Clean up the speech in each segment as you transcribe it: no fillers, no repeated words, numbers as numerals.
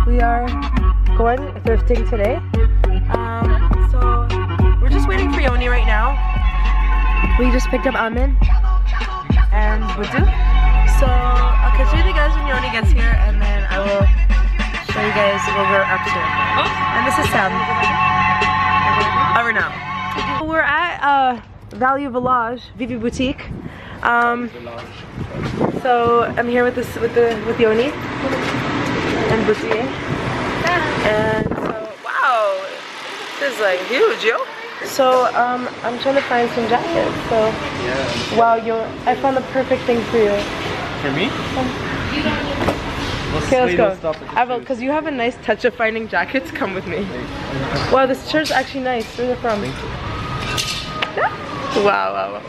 We are going thrifting today. So we're just waiting for Yoni right now. We just picked up Amin and Budu. So I'll catch you guys when Yoni gets here, and then I will show you guys what we're up to. And this is Sam. Over now. We're at Value Village, Vivi Boutique. So I'm here with Yoni and Budu. And so wow, this is like huge, yo. So I'm trying to find some jackets. So yeah. Wow, I found the perfect thing for you. For me? Okay, let's go. I will, because you have a nice touch of finding jackets. Come with me. Wow, this shirt's actually nice. Where's it from? Wow.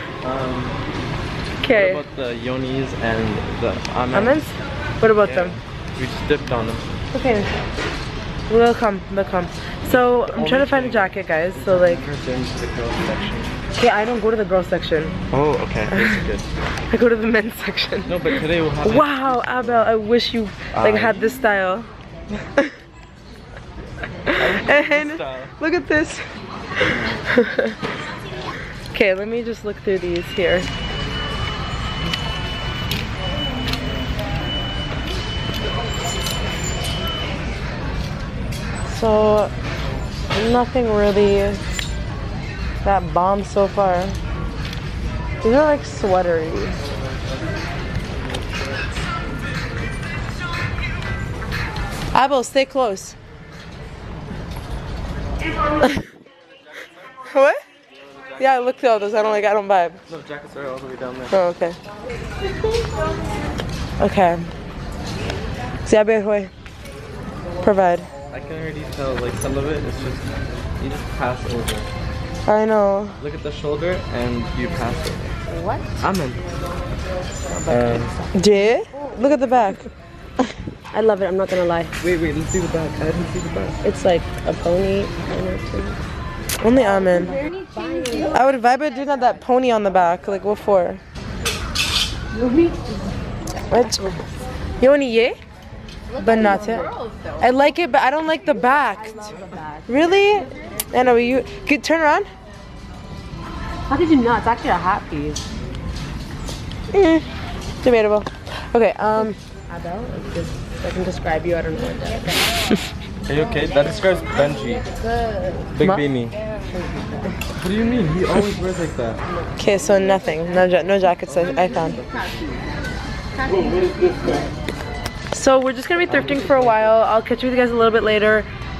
Okay. What about the Yonis and the Amens? What about them? We just dipped on them. Okay. They'll come. So I'm trying to find a jacket, guys. So like. Okay, I don't go to the girls section. Oh, okay. That's good. I go to the men's section. No, but today we'll have. Wow, Abel, I wish you like had this style. And look at this. Okay, let me just look through these here. So nothing really that bomb so far. These are like sweatery. Abel, stay close. What? Yeah, I looked through all those. I don't vibe. No, jackets are all the way down there. Oh, okay. Okay. Ziabe, provide. I can already tell, like, some of it is just, you just pass over. I know. Look at the shoulder and you pass over. What? Amen. Jay? Look at the back. I love it, I'm not gonna lie. Wait, let's see the back. I didn't see the back. It's like a pony. Only Amen. I would vibe it doing that pony on the back. Like, what for? What? Yoni, yeah? But not it. I like it, but I don't like the back. Really? I know you. Could turn around. How did you not? It's actually a hat piece. Debatable. Okay. Abel, I can describe you. I don't know what that is. Are you okay? That describes Benji. Big beanie. What do you mean? He always wears like that. Okay, so nothing. No jackets I found. So we're just gonna be thrifting for a while. I'll catch you guys a little bit later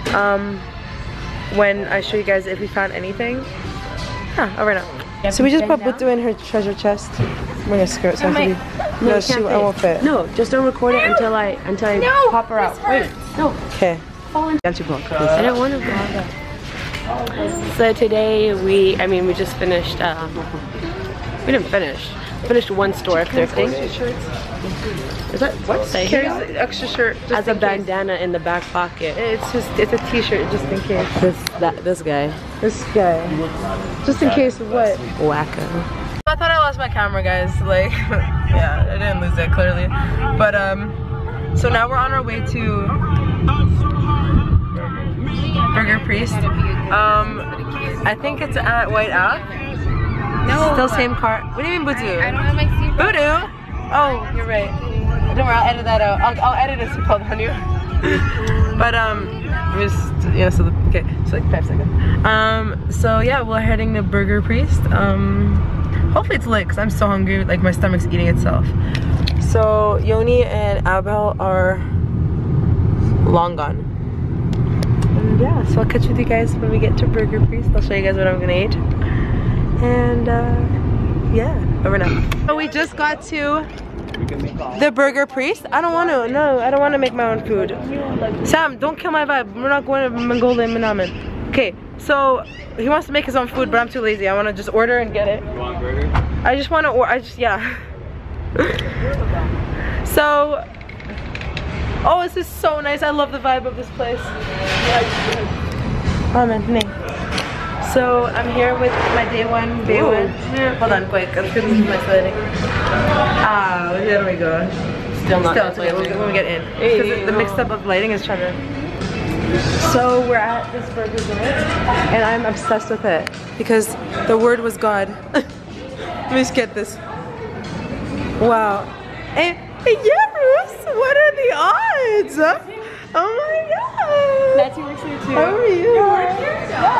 when I show you guys if we found anything. Over now. So we just put Butu in her treasure chest. I'm gonna skirt so no, I won't fit. No, just don't record it until I pop her out. Wait, no. Okay. I don't want to vlog that. So today we just finished. We didn't finish. Finished one store of thrifting. Is that what? Carries the extra shirt as a bandana in the back pocket. It's a t-shirt just in case. This guy. Just in case of what? Wacko. I thought I lost my camera, guys. Like, yeah, I didn't lose it clearly. But so now we're on our way to Burger Priest. I think it's at White Ave. No. Still same car. What do you mean, Budu? I don't have my seatbelt. Budu? Oh, you're right. Don't worry, I'll edit that out. I'll edit a seatbelt on you. But okay, so like 5 seconds. So yeah, we're heading to Burger Priest. Hopefully it's lit because I'm so hungry. Like my stomach's eating itself. So Yoni and Abel are long gone. And yeah, so I'll catch you guys when we get to Burger Priest. I'll show you guys what I'm gonna eat. And yeah, over now. So we just got to the Burger Priest. I don't want to. No, I don't want to make my own food. Sam, don't kill my vibe. We're not going to Mongolia Minaman. Okay, so he wants to make his own food, but I'm too lazy. I want to just order and get it. You want a burger? I just want to yeah. So, oh, this is so nice. I love the vibe of this place. So I'm here with my day one. Hold on, quick. I'm gonna use my setting. There we go. Still not. Still, it's okay. When we get in. Because the mixed up of lighting is trying to. So we're at this burger joint, and I'm obsessed with it because the word was God. Let me just get this. Wow. And yes, what are the odds? Oh my God. Nancy works here too. How are you? You work here?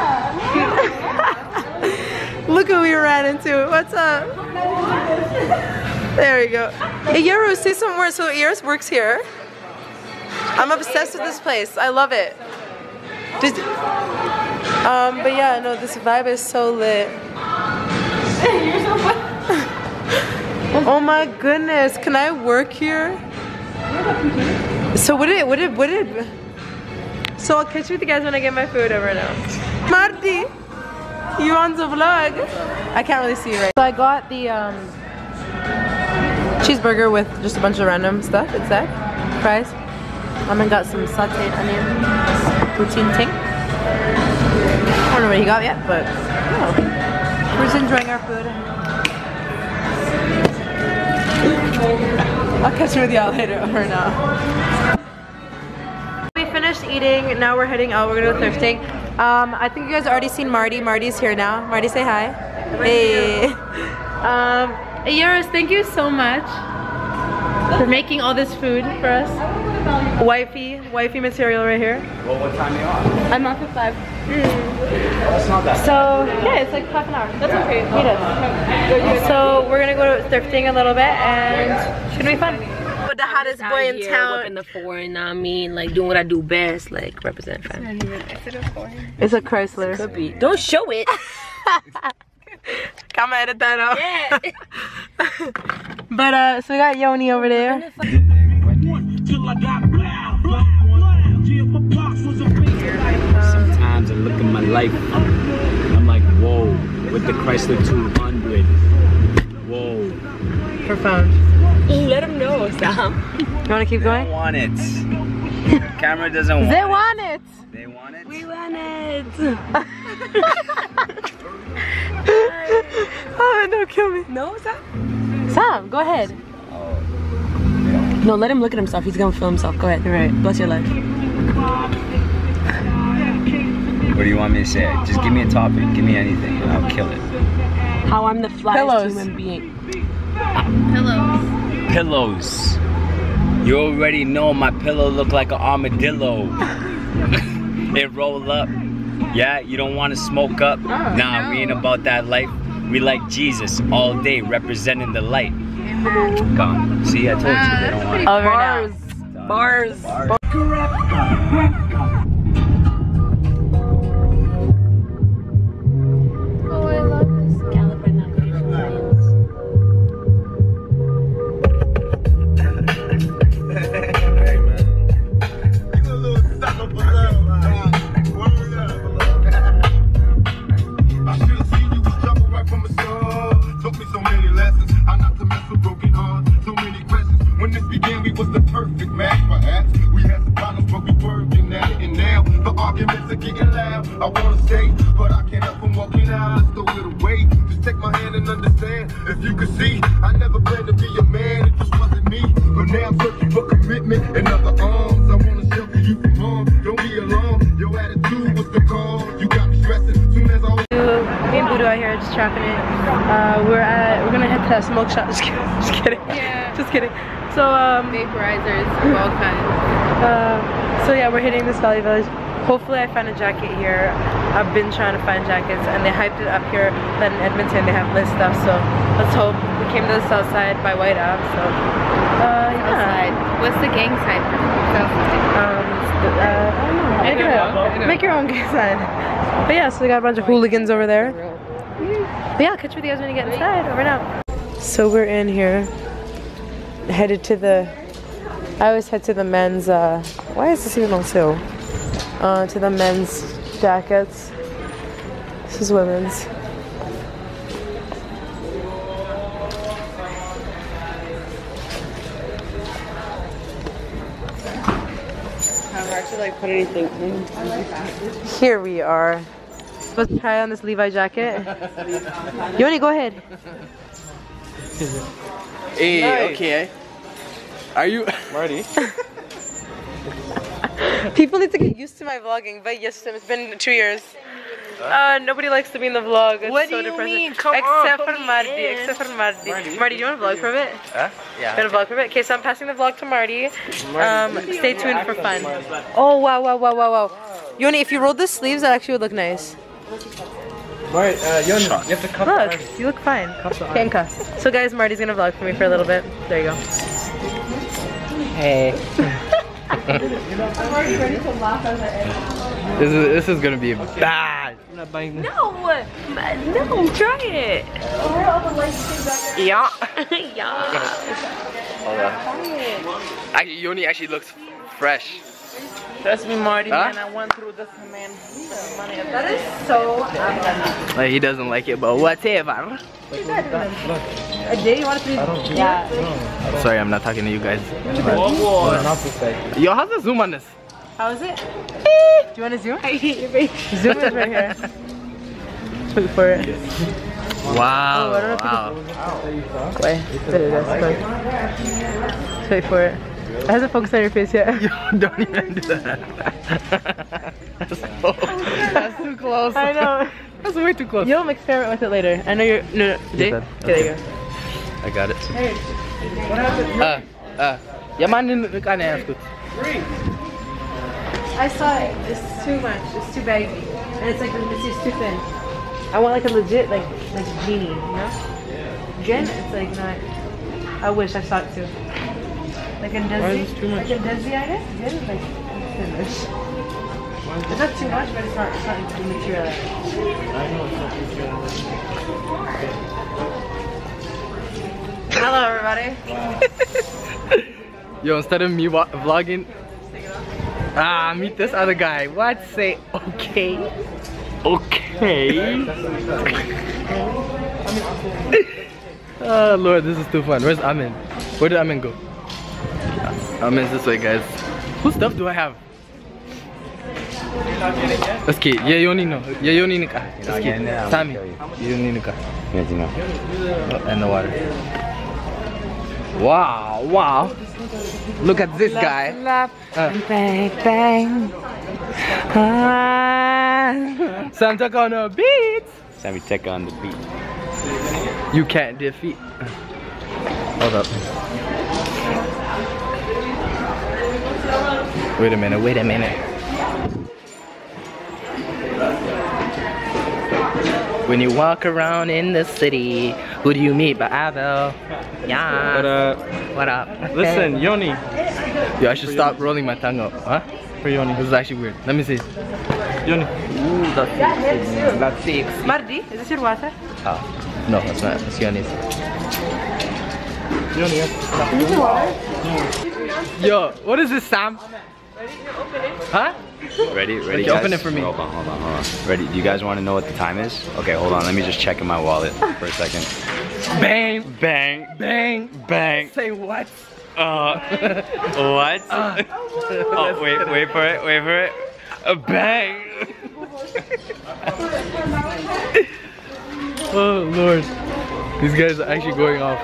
Yeah. Look who we ran into. What's up? There we go. Hey, Yaru, say some words. So Iris works here. I'm obsessed with this place. I love it. Just, but yeah, no, this vibe is so lit. You're so fun. Oh my goodness, can I work here? So so I'll catch you with you guys when I get my food over now. Marty, you on the vlog? I can't really see you right. So I got the cheeseburger with just a bunch of random stuff inside, fries. And then got some sauteed onion poutine ting. I don't know what he got yet, but oh, we're just enjoying our food. I'll catch you with y'all later or now. We finished eating, now we're heading out, we're gonna go thrifting. I think you guys already seen Marty. Marty's here now. Marty, say hi. Hey. Yaris, thank you so much for making all this food for us. Wifey material right here. Well, what time are you on? I'm off at 5. That's not that. So yeah, it's like half an hour. That's okay. Meet us. So we're gonna go thrifting a little bit and it's gonna be fun. With the hottest boy in town. Whipping the foreign, I mean, like doing what I do best, like represent family. It's a Chrysler. Could be. Don't show it. Come edit that out. Yeah. But so we got Yoni over there. Sometimes I look at my life, I'm like, whoa, with the Chrysler 200. Whoa. Profound. Let them know, Sam. You wanna keep going? They want it. Camera doesn't want it. They want it. They want it. We want it. Oh, don't kill me. No, Sam? Sam, go ahead. No, let him look at himself. He's gonna film himself. Go ahead. You're right. Bless your life. What do you want me to say? Just give me a topic. Give me anything and I'll kill it. How I'm the flyest Pillows. human being. Pillows. You already know my pillow look like an armadillo. It roll up. Yeah, you don't want to smoke up? Nah, we ain't about that life. We like Jesus all day, representing the light. Gone. See, I told you they don't want it. Over Bars. now. Bars. Oh, I love this. California Hey man, you a little sucker for love, man. Word up. I should have seen you was trouble right from the start. Took me so many lessons, how not to mess with broken hearts. So many questions. When this began, we was the perfect match. Perhaps we had some problems, but we working at it. And now the arguments are getting loud. I wanna stay, but I can't help from walking out. Let's throw it away. Just take my hand and understand. If you could see, I never planned to be a man. It just wasn't me. But now I'm searching for commitment and other arms. I wanna shelter you from harm. Don't be alarmed. Your attitude was the cause. You got me stressing. Soon as I was Me and Voodoo out here just trapping it. We're gonna head to that smoke shop. Just kidding. Yeah. Just kidding. So Vaporizers of all kinds. so yeah, we're hitting this Valley Village. Hopefully I find a jacket here. I've been trying to find jackets and they hyped it up here that in Edmonton they have lit stuff, so let's hope. We came to the south side by White Ave, so yeah. What's the gang side for south side? Make your own gang sign. But yeah, so we got a bunch of hooligans over there. But yeah, I'll catch you with you guys when you get inside. Over now. So we're in here, headed to the, I always head to the men's, why is this even on sale? To the men's jackets. This is women's. Like put anything in. Here we are. Let's try on this Levi jacket. Yoni, go ahead. Hey, Nice. okay. Are you Marty? People need to get used to my vlogging. But yes, Tim, it's been 2 years. Nobody likes to be in the vlog. It's What so do you depressing. mean? Come except on, for put me Marty. in. Except for Marty. Marty, do you want to vlog for a bit? Huh? Yeah. You want to vlog for a bit? Okay, so I'm passing the vlog to Marty. Stay tuned for fun. Oh wow, wow, wow, wow, wow. Yoni, if you rolled the sleeves, that actually would look nice. Right, Yoni, you have to cut the Look, arm. you look fine. Handcuffs. So guys, Marty's gonna vlog for me for a little bit. There you go. Hey. I'm already ready to laugh as I edit. This is gonna be bad. I'm not buying this. No, try it. Yeah. Yeah. Hold on. Actually, Yoni actually looks fresh. Trust me, Marty, Huh? man, I went through this, man. That is so Like, he doesn't like it, but whatever. A day you want to Yeah. Sorry, I'm not talking to you guys. Whoa. Yo, how's the zoom on this? How is it? Do you want to zoom? Zoom is right here. Wait for it. Wow. Oh, I don't know if Wow. Wait, wait for it. It hasn't focused on your face yet. Yo, don't even do that. That's too close. I know. That's way too close. You'll experiment with it later. I know you're. No. Jay? that? Okay, there you go. I got it. Hey, what happened? Ja, man, nu kan jag ens. I saw it. It's too much. It's too baggy. And it's like, it's just too thin. I want like a legit, like genie, you know? Jen, it's like not. I wish I saw it too. Like a Desi. Why is this too much? Like a Desi, I guess? Jen is like thin-ish. It's not too much, but it's not the material. I know it's not material. Hello, everybody. Yo, instead of me vlogging, meet this other guy. What? Say okay. Okay. Oh Lord, this is too fun. Where's Amin? Where did Amin go? Amin's this way, guys. Whose stuff do I have? Let's get. Yeah, Yoni no. Yeah, Yoni nika. Let's get. Sammy. Yoni nika. And the water. Wow, wow. Look at this guy. Bang, bang. Santa on a beat. Sammy Tech on the beat. You can't defeat. Hold up. Wait a minute, wait a minute. When you walk around in the city, who do you meet but Abel? Yeah. What up? Listen, Yoni. Yo, I should stop rolling my tongue up. Huh? For Yoni. This is actually weird. Let me see. Yoni. Ooh, that's six. Mardi, is this your water? Oh, no, that's not. It's Yoni's. Yoni, Is this your water? yo, what is this, Sam? Huh? Ready, Okay, guys? open it for me. Hold on. Ready? Do you guys want to know what the time is? Okay, hold on. Let me just check in my wallet for a second. Bang, Bang, bang, bang. say what? What? Oh, wait for it. Bang. Oh Lord, these guys are actually going off.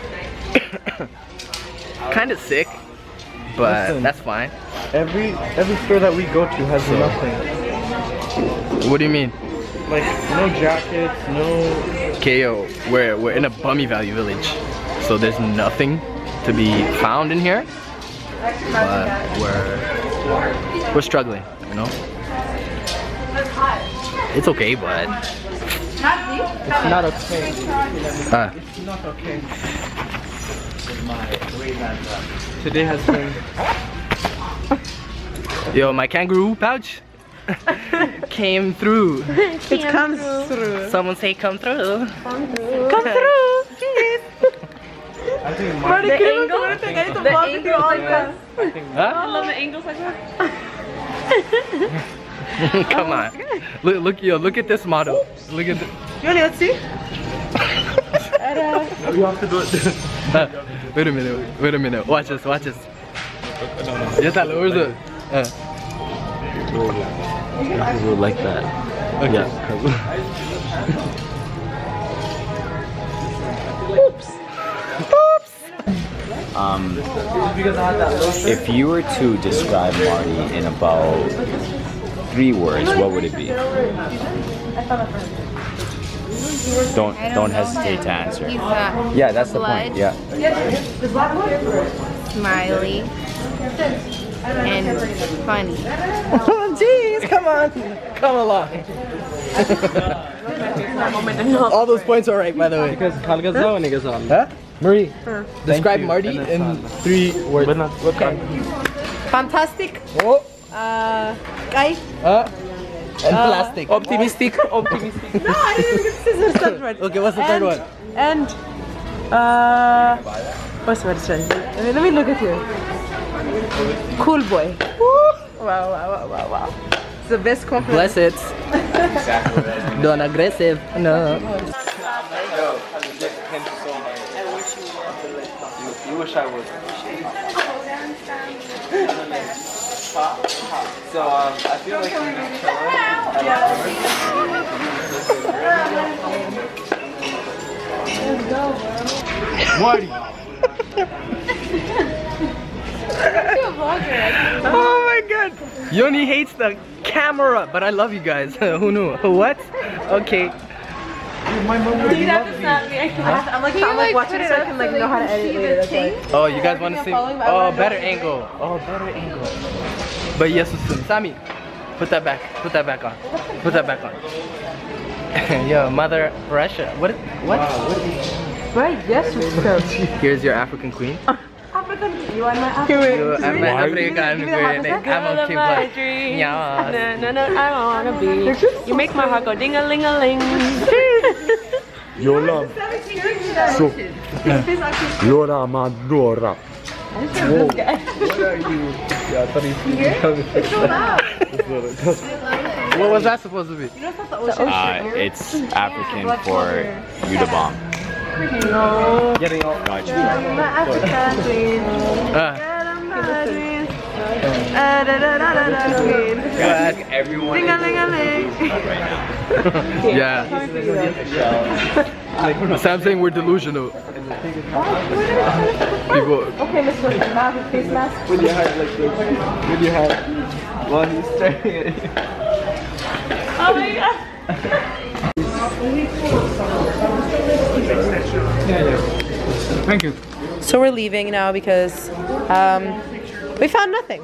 Kind of sick, but Listen. that's fine. Every store that we go to has nothing. What do you mean? Like, no jackets, no... KO, we're in a bummy value village, so there's nothing to be found in here. But we're struggling, you know. It's okay, but It's not okay. It's not okay. Today has been... yo, my kangaroo pouch came through. It comes through. Someone say come through. Come through. I think Marty, The can you angle? look at the The angle like that. I Huh? love the angles like that. Come on. Look at this model. Look at the Yoni, let's see. you have to do it. wait a minute. Watch this. Yeah, where's the Like that. okay. Yeah. If you were to describe Marty in about 3 words, what would it be? Don't hesitate to answer. Yeah, that's the point. Yeah. Smiley and funny. Jeez, come on, come along. All those points are right, by the way. Huh? Marie, describe Marty in 3 words. Okay. Fantastic. Oh. Guy. And plastic. Optimistic. No, I didn't get scissors. That's right. Okay, what's the third one? And what's the third one? Let me look at you. Cool boy. Wow. It's the best compliment. Bless it. Don't aggressive. No. You wish I would. So I feel like we're just chilling. Marty. Oh my god. Yoni hates the camera, but I love you guys. Who knew? What? Okay. Dude, have to snap me. I'm like watching it so I can like know how to edit later. That's why. Oh, you guys want to see? Oh, better angle. Oh, better angle. But yes, Sammy, put that back. Put that back on. Put that back on. Yo, Mother Russia. What? Right, yes, sir. Here's your African queen. African, you are my African. I'm an African queen. I'm a cute black. Yeah. No, I wanna be. You make my heart go ding-a-ling-a-ling. Yola. So. Lora Madora. What are you? It's so loud. What was that supposed to be? It's African for you to bomb. No. Getting all. Gotcha. My African queen. Everyone. Ding-a-ling-a-ling. Yeah. Sam saying we're delusional. People. Okay, Mr. Mask, face mask. With your heart like this. With your heart. While he's staring at you. Oh my god. Thank you. So we're leaving now because we found nothing.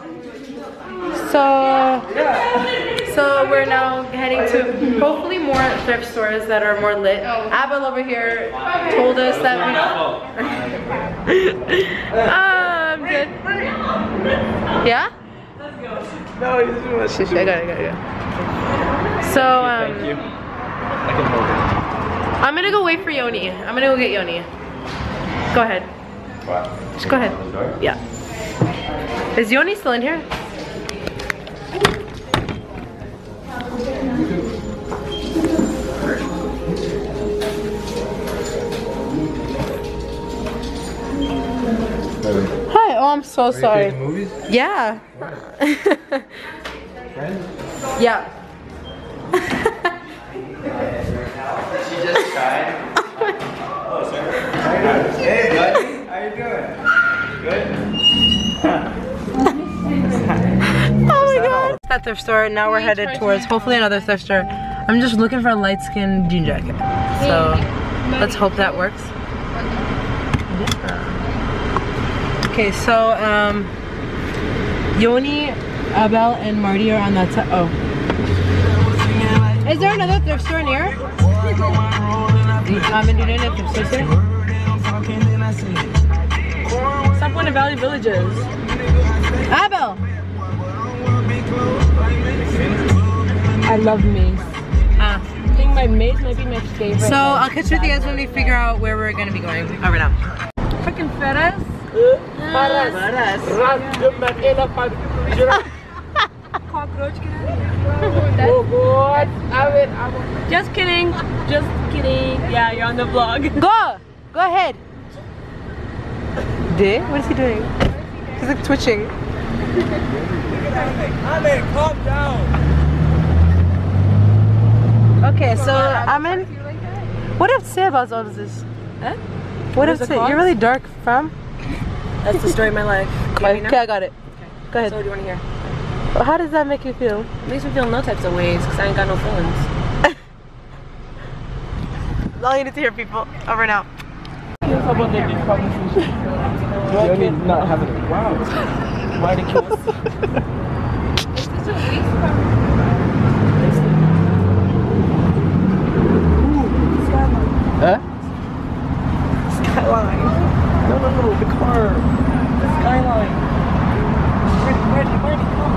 So we're now heading to hopefully more thrift stores that are more lit. Abel over here told us that we... I'm good. Yeah? No, he's too much. I got it. So Thank you. I can hold it. I'm gonna go wait for Yoni. I'm gonna go get Yoni. Go ahead. Just go ahead. Yeah. Is Yoni still in here? Hi. Oh, I'm so sorry. Are you movies? Yeah. Yeah. She just tried. Oh, sorry. Hey, buddy. How you doing? Good? Oh my god. That thrift store. Now we're headed towards hopefully another thrift store. I'm just looking for a light skin jean jacket. So let's hope that works. Okay, so Yoni, Abel, and Marty are on that side. Oh. Is there another thrift store near? In a thrift store there? Stop going to Valley Villages. Abel! I love mace. I think my mace might be my favorite. So I'll catch you guys when we figure out where we're gonna be going over now. Freaking Ferris. Cockroach, get out of here. Oh god. Just kidding. Just kidding. Yeah, you're on the vlog. Go ahead. What is he doing? He's like twitching. Amen, calm down. Okay, so Amen, what do you have to say about all of this? Huh? What do you have to say? You're really dark, fam. That's the story of my life. Okay, I got it. Go ahead. So what do you want to hear? Well, how does that make you feel? It makes me feel no types of ways because I ain't got no feelings. All you need to hear, people. Over and out. How about that deep conversation? You're not having it. Wow. Ridiculous. Huh? Skyline. No, the car. The skyline. Ready, come.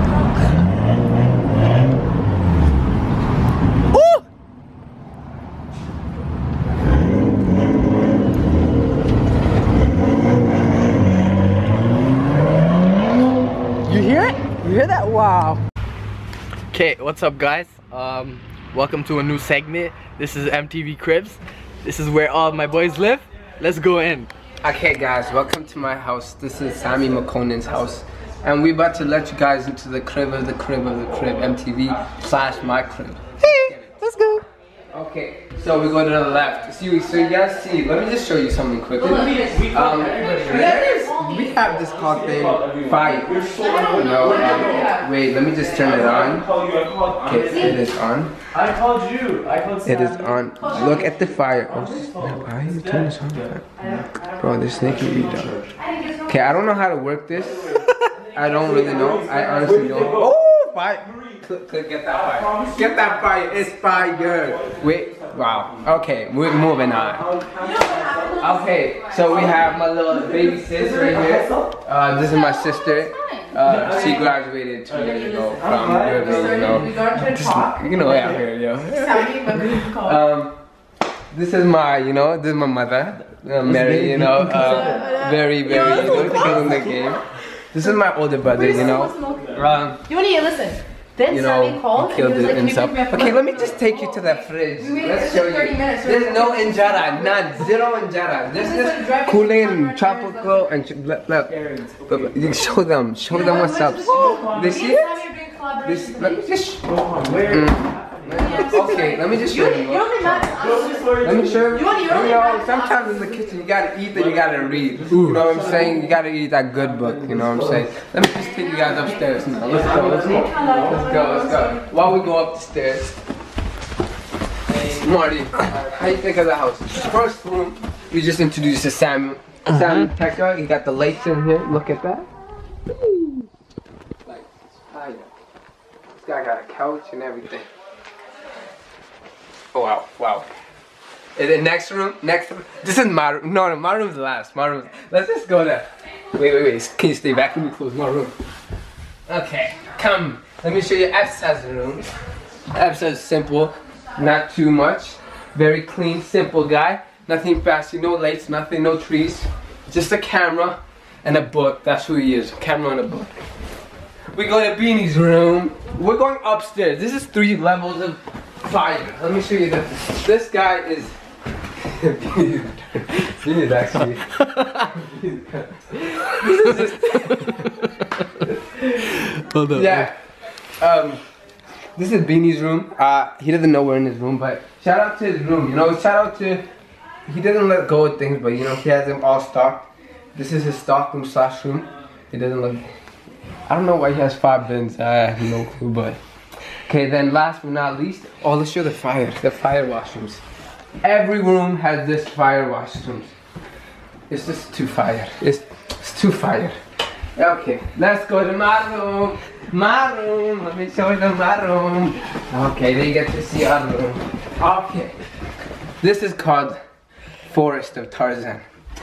Ooh! You hear it? You hear that? Wow. Okay, what's up guys? Welcome to a new segment. This is MTV Cribs. This is where all my boys live. Let's go in. Okay guys, welcome to my house. This is Sammy McConan's house. And we're about to let you guys into the crib of the crib of the crib. MTV/my crib. Hey, let's go. Okay, so we go to the left. So you guys see, let me just show you something quickly. We have this called thing, fire. Wait, let me just turn it on. Okay, it is on. I called you. It is on. Look at the fire. Oh snap, how do you turn this on? Bro, they're snaking me down. Okay, I don't know how to work this. I don't really know. I honestly don't. Oh, fire. Click, get that fire. Get that fire. It's fire. Wait. Wow. Okay, we're moving on. Okay, so we have my little baby sis right here. This is my sister. She graduated 2 years ago from you know, out here, yo. This is my, this is my mother, Mary, very, killing the game. This is my older brother, You want to listen. Then Sammy called and he was like, okay, let me just take you to the fridge. Let's show you. There's no injera, none, zero injera. There's just Kool-Aid, tropical, and show them what's up. They see it? Okay, let me just show you. Let me show you. Sometimes in the kitchen you gotta eat that you gotta read. You know what I'm saying? You gotta eat that good book. You know what I'm saying? Let me just take you guys upstairs now. Let's go. While we go up the stairs. Marty, how you think of the house? First room, we just introduced to Sam. Sam Tekka, he got the lights in here. Look at that. Lights, fire. This guy got a couch and everything. Oh wow. And the next room, this is my room. No, my room's last. Let's just go there. Wait. Can you stay back? Let me close my room. Okay, come. Let me show you Epsa's room. Epsa's simple, not too much. Very clean, simple guy. Nothing fancy, no lights, nothing, no trees. Just a camera and a book. That's who he is, camera and a book. We go to Beanie's room. We're going upstairs. This is 3 levels of fire. Let me show you this. This guy is Beanie's actually. Hold up. Yeah. This is Beanie's room. He doesn't know we're in his room, but shout out to his room. Shout out to. He doesn't let go of things, but he has them all stocked. This is his stock room / room. He doesn't look. I don't know why he has 5 bins. I have no clue, but. Okay, then last but not least, let's show the fire washrooms. Every room has this fire washrooms. It's just too fire. It's too fire. Okay, let's go to my room. Let me show you my room. Okay, they get to see our room. Okay, this is called Forest of Tarzan.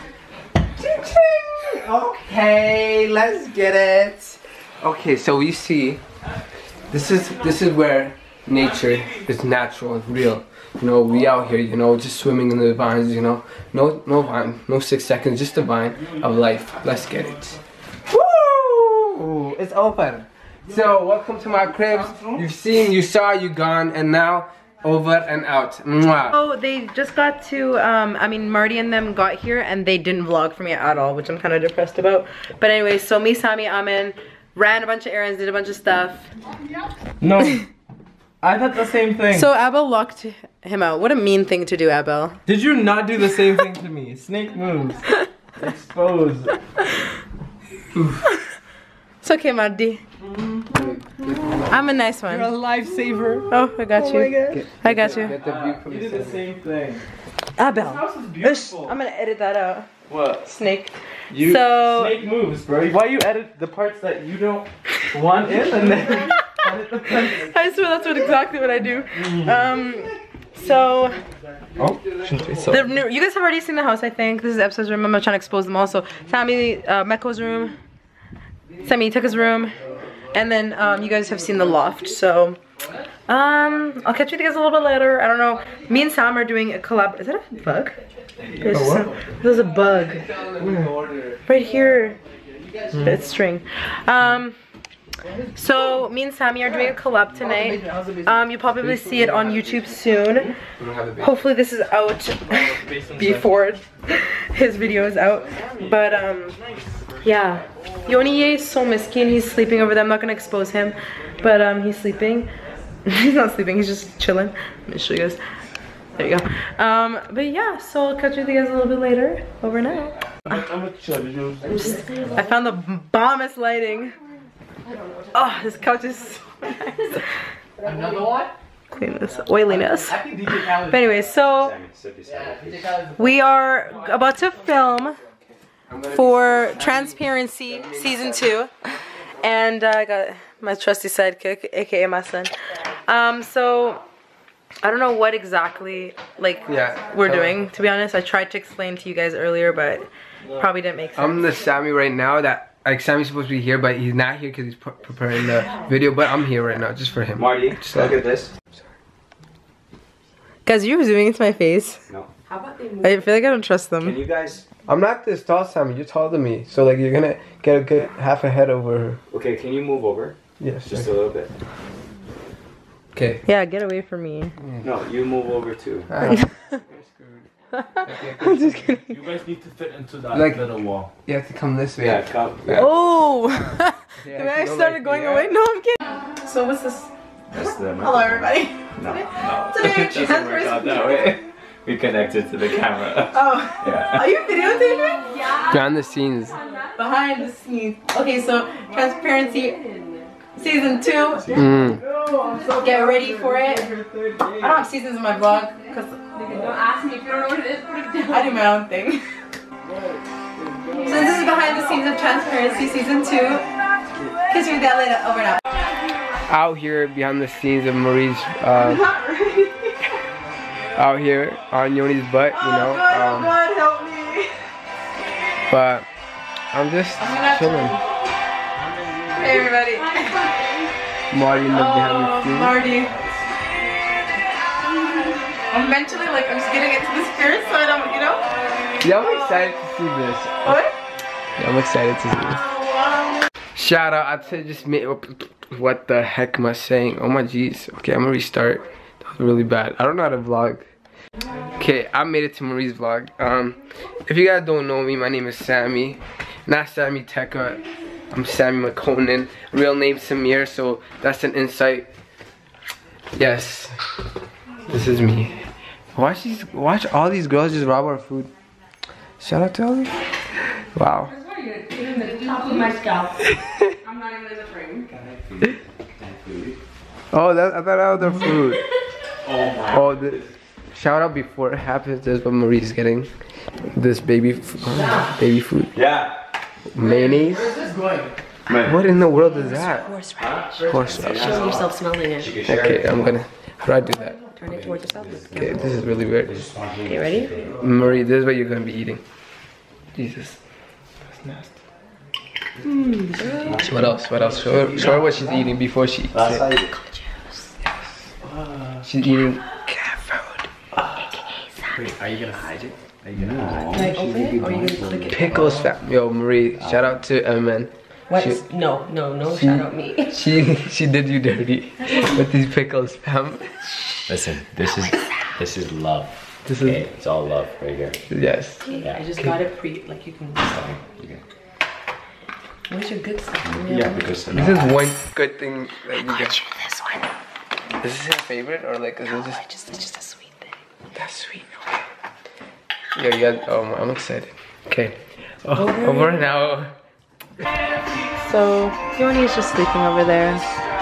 Okay, let's get it. Okay, so we see. This is where nature is natural and real. We out here, just swimming in the vines, no vine, no 6 seconds, just the vine of life. Let's get it. Woo! It's open. So, welcome to my cribs. You've seen, you saw, you gone, and now over and out. Mwah. Oh, they just got to, Marty and them got here and they didn't vlog for me at all, which I'm kind of depressed about. But anyway, so me, Sammy, Amin, ran a bunch of errands, did a bunch of stuff. No, I thought the same thing. So Abel locked him out. What a mean thing to do, Abel. Did you not do the same thing to me? Snake moves. Exposed. It's okay, Mardi. I'm a nice one. You're a lifesaver. Oh, I got you. Oh my God. I got you. Get the view from You did the same thing. Abel. This house is beautiful. I'm gonna edit that out. What? Snake. You So- snake moves, bro. Why you edit the parts that you don't want in and then edit the parts? I swear that's exactly what I do. So Oh, shouldn't say so. you guys have already seen the house, I think. This is episode's room. I'm not trying to expose them all. So Sammy, Meko's room. Sammy took his room, and then you guys have seen the loft. So I'll catch you guys a little bit later. I don't know. Me and Sam are doing a collab. Is that a bug? There's a bug right here. It's string. So me and Sammy are doing a collab tonight. You'll probably see it on YouTube soon. Hopefully this is out before his video is out. But yeah, Yoni is so miskin. He's sleeping over there. I'm not gonna expose him, but he's sleeping. He's not sleeping. He's just chilling. Let me show you guys. There you go. But yeah, so I'll catch you guys a little bit later. Over now. I found the bombest lighting. Oh, this couch is so nice. Another one? Cleanness, oiliness. But anyway, so we are about to film for Transparency Season 2. And I got my trusty sidekick, aka my son. So I don't know what exactly we're doing, to be honest. I tried to explain to you guys earlier, but probably didn't make sense. I'm the Sammy right now that Sammy's supposed to be here, but he's not here because he's preparing the video. But I'm here right now just for him. Marty, look at this. Guys, you're zooming into my face. No. How about they move? I feel like I don't trust them. Can you guys? I'm not this tall, Sammy. You're taller than me, so you're gonna get a good half a head over her. Okay, can you move over? Yes. Just a little bit. Okay. Yeah, get away from me. No, you move over too. I'm just kidding. You guys need to fit into that little wall. You have to come this way. Yeah, come. Oh! Yeah, The way I started going away? No, I'm kidding. So what's this? That's the Hello everybody. No. Today, It doesn't work out that way. We connected to the camera. Oh. Yeah. Are you videotaping? Yeah. Behind the scenes. Behind the scenes. Okay, so Transparency Season 2. Get ready for it. I don't have seasons in my vlog because don't ask me if you don't know what it is. Put it down. I do my own thing. So this is behind the scenes of Transparency Season 2. Catch you with that later. Over now. Out here behind the scenes of Marie's out here on Yoni's butt, you know. God help me. But I'm just chilling. Hey everybody. Marty in the behind the scenes. Marty. I'm mentally I'm just getting into the spirit so I don't, you know? Yeah, I'm excited to see this. What? Yeah, I'm excited to see this. Shout out, I just made, what the heck am I saying? Oh my jeez. Okay, I'm gonna restart. That was really bad. I don't know how to vlog. Okay, I made it to Marie's vlog. If you guys don't know me, my name is Sammy. Not Sammy Tekka. I'm Sammy McConan. Real name Samir, so that's an insight. Yes. This is me. Watch all these girls just rob our food. Shout out to all of you. Wow. Top of my scalp. I'm not even in the frame. Oh, I thought that was the food. Oh, shout out before it happens. This is what Marie's getting. This baby food. Yeah. Mayonnaise. Where's this going? What in the world is that? Horseradish. Horseradish. Show yourself smelling it. Okay, I'm gonna. How do I do that? Turn it towards yourself. Okay, this is really weird. Okay, ready? Marie, this is what you're gonna be eating. Jesus. That's nasty. What else? What else? Show her what she's eating before she eats it. She's eating cat food. Wait, are you gonna hide it? Are you gonna hide Can I open it or are you gonna click it? Pickles fam. Yo, Marie, shout out to MN. What? No, shout out me. She did you dirty with these pickles, fam. Listen, this is love. This is it's all love right here. yes. Okay, I just got it you can. Okay. Where's your good stuff? Yeah, because This is one good thing that you Got get. you this one. Is this your favorite or like is No, it just it's just a sweet thing. that's sweet? Okay. Yeah, yeah. Oh, I'm excited. Okay. Oh, over now. So Yoni is just sleeping over there.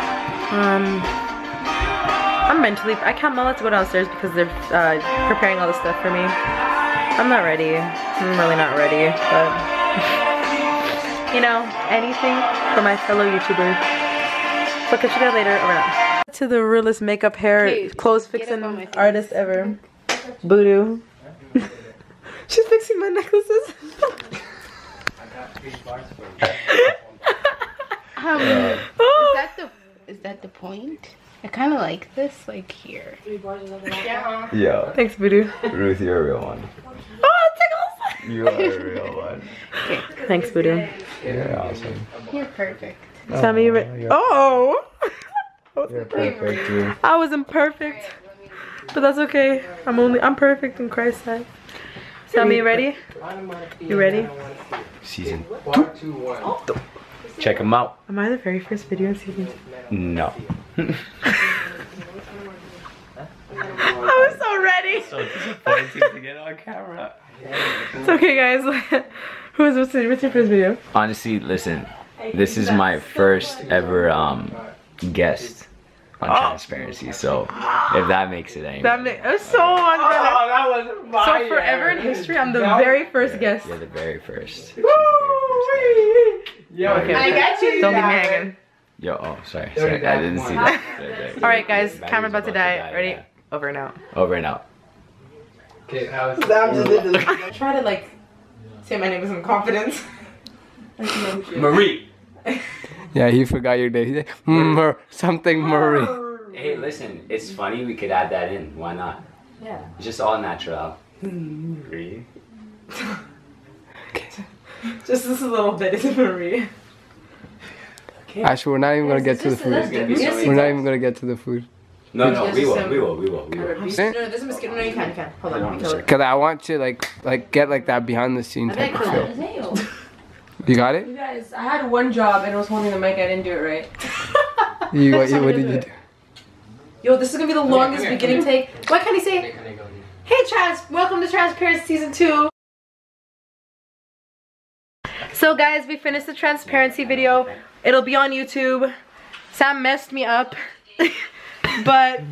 I'm mentally, I can't let to go downstairs because they're preparing all this stuff for me. I'm not ready. I'm really not ready, but you know, anything for my fellow YouTubers. So catch you guys later, or not. To the realest makeup, hair, clothes fixing artist ever. Voodoo. She's fixing my necklaces. Is that the point? I kind of like this, like here. Yo. Thanks, Voodoo. Ruth, you're a real one. Oh, tickles! You are a real one. Thanks, Voodoo. You're awesome. You're perfect. Sammy, you ready? Oh! You're perfect, too. I wasn't perfect, but that's okay. I'm perfect in Christ's sight. Sammy, you ready? You ready? Season 2. Check them out. Am I the very first video in season 2? No. I was so ready. So disappointing to get on camera. It's okay, guys. What's your first video? Honestly, listen. This is my first ever guest on Transparency, so if that makes it any. That was so much better. Oh, that was my So forever in history, I'm the very first guest. You're the very first. Yeah, Okay. I got you. Don't leave me hanging. Yo, oh, sorry, I didn't see that. All right, guys. Battery's Camera about to die. Ready? yeah. Over and out. Over and out. Okay, I was Try to like say my name with some confidence. Marie. Yeah, he forgot your name. He said, something Marie. Hey, listen, it's funny. We could add that in. Why not? Yeah. It's just all natural. Marie. Just this little bit is Marie. Actually, we're not even gonna get to the food. We're not even gonna get to the food. No, we will. No, there's a mosquito. No, you can't. Hold on, kill it. Cause I want to like get like that behind the scenes type of feel. You got it? You guys, I had one job and I was holding the mic. I didn't do it right. What did you do? Yo, this is gonna be the longest beginning take. Why can't he say, "Hey, welcome to Transparency Season 2." So guys, we finished the Transparency video. It'll be on YouTube. Sam messed me up. But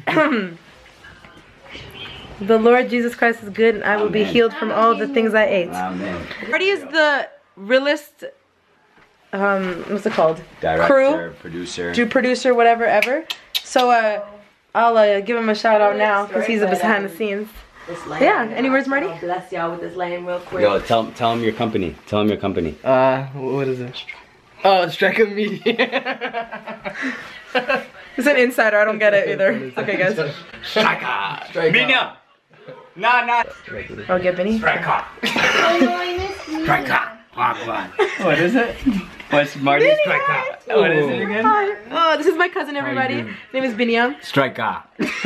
the Lord Jesus Christ is good and I will be healed from all the things I ate. Amen. Marty is the realest, what's it called? Director, crew, producer, whatever, ever. So I'll give him a shout out now because he's behind the scenes. Yeah, any words, Marty? Bless y'all with this lamb real quick. Yo, tell him your company. Tell him your company. What is it? Oh, Striker Media. It's an insider, I don't get it either. Okay, guys. Striker. Mina. Nah. I'll get Benny. Striker. Striker. What is it? What's Marty's Striker? What is it again? Hi. Oh, this is my cousin, everybody. His name is Binyam. Striker.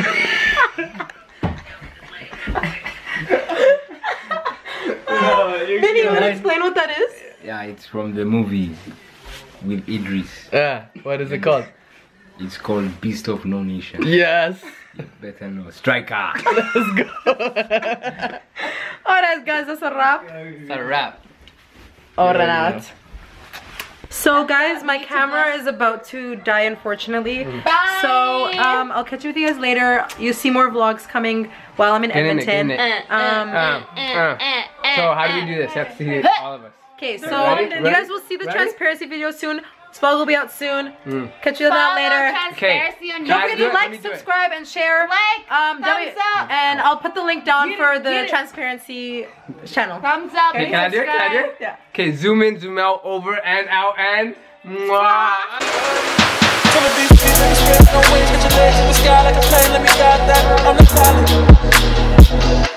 Benny, you wanna explain what that is? Yeah, it's from the movie with Idris. What is it called? It's called Beast of No Nation. Yes. You better know. Striker. Let's go. Alright, guys, that's a wrap. It's a wrap. Or not. So guys, my camera is about to die, unfortunately. Bye. So I'll catch you with you guys later. You see more vlogs coming while I'm in Edmonton. So how do we do this? You have to see all of us. Okay, so you guys will see the Transparency video soon. Vlog will be out soon. Catch you out later. Okay. Don't forget to like, subscribe, and share. Thumbs up. And I'll put the link down for the Transparency channel. Thumbs up. Okay, can I do it? Can I do it? Yeah. Okay, zoom in, zoom out, over and out, and mwah. Some of these no wings, get your legs in the sky like a plane, let me start that on the pilot.